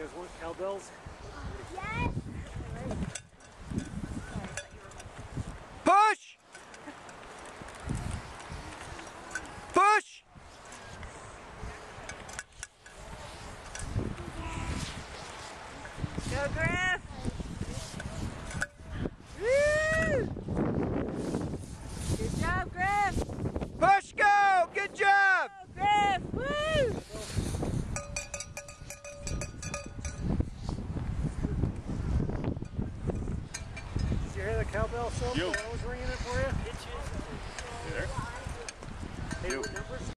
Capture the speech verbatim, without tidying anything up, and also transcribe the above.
You guys want cowbells? Yes! Push! Push! Go, Griff! Woo! Good job, Griff! Push, go! Good job! Go, Griff! Woo! Did you hear the cowbell silver? Yo. I was ringing it for you? You there? Hey, what numbers?